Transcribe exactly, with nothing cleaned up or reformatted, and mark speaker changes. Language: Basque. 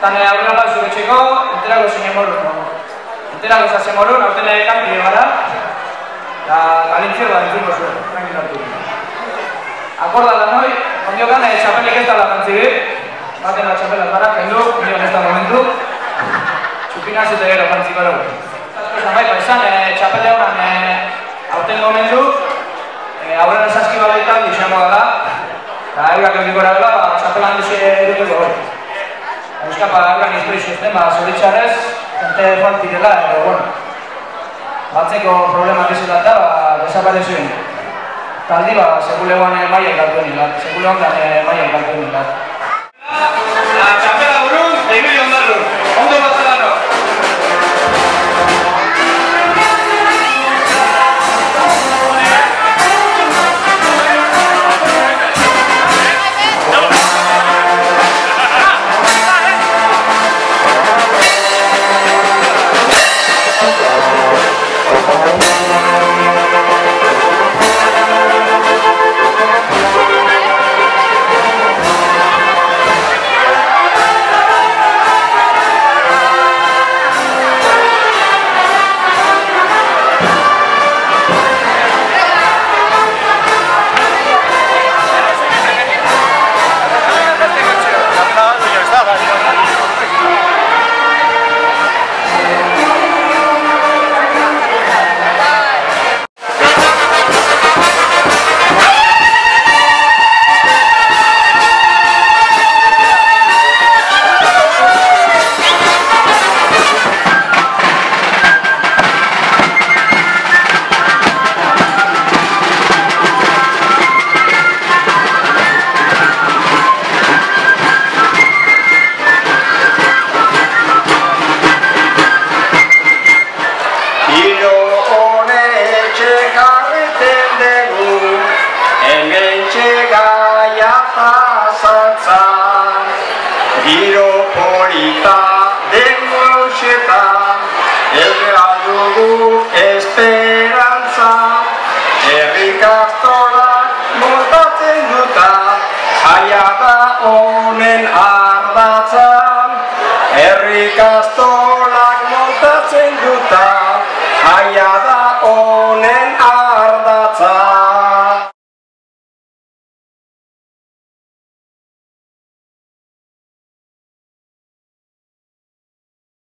Speaker 1: Tan aurrera bat zuretxeko, enterako zine morun. Enterako zase morun, aurten edekan pide gara, eta galintzio bat entziko zuen, tranquilatu. Akorda da noi, ondiokan txapelik ez dala jantzibi, baten da txapelaz gara, kendu, ondion ez da momentu, txupina zute gero jantziko dugu. Zaskoetan bai, paizan, txapele horan aurten momentu, aurren esaski baleitan dixamo da, eta eurak eukikora dela, txapelan duzi eruteko hori. Euskapa eurak izprizu ezten, zoritxarez, jente falti dela, edo, bueno, batzeko problemak izela eta, desaparezioen. Taldi, segulegoan maia ikaltuen hilat, segulegoan maia ikaltuen hilat. La txapela burun, egin ondarru, ondo batzalano.
Speaker 2: Herri kastolak montatzen duta, haia